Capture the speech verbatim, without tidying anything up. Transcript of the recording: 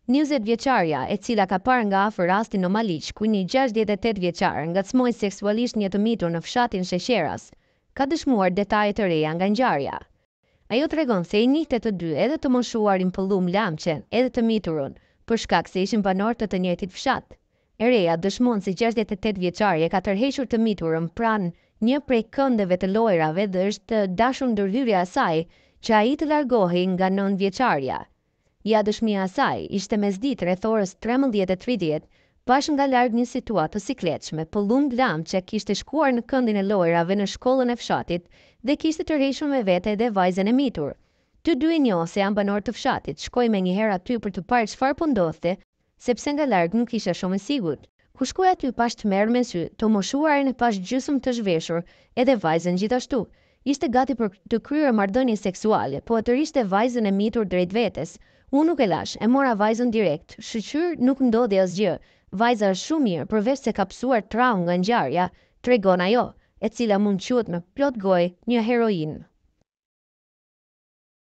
njëzet vjeçarja e cila ka parë nga afër rastin në Maliq ku një gjashtëdhjetë e tetë vjeçar ngacmoi seksualisht një të mitur në fshatin Shesheras, ka dëshmuar detaje të reja nga ngjarja. Ajo tregon se i njihte të dy edhe të moshuarin Pëllum Lamçen edhe të miturun, për shkak se ishin banor të të njëjtit fshat. E reja dëshmon se gjashtëdhjetë e tetë vjeçarja ka tërhequr të miturën pranë një prej këndeve të lojrave dhe është dashur ndërhyrja e saj që ai të largohej nga nëntë vjeçarja. Ja dëshmia e saj ishte mesditë rreth orës trembëdhjetë e tridhjetë, bashkë nga larg një situatë të sikletshme. Pëllum Lamçe kishte shkuar në këndin e lojrave në shkollën e fshatit dhe kishte tërhequr me vete edhe vajzën e mitur. Të dy e njohën se janë banor të fshatit, shkoi me një herë aty për të parë çfarë po ndodhte, sepse nga larg nuk isha shumë e sigurt. Kur shkoi aty pash të merr me sy, të moshuarin e pash gjysmë të zhveshur, edhe vajzën gjithashtu. Ishte gati për të kryer marrëdhënie seksuale, po atë ishte vajzën e mitur drejt vetes. Unë nuk e lash, e mora vajzën direkt, shqyr nuk ndodhi asgjë. Vajza është shumë mirë, përveç se ka psuar traumë nga ngjarja, tregon ajo, e cila mund quhet me plot gojë një heroin.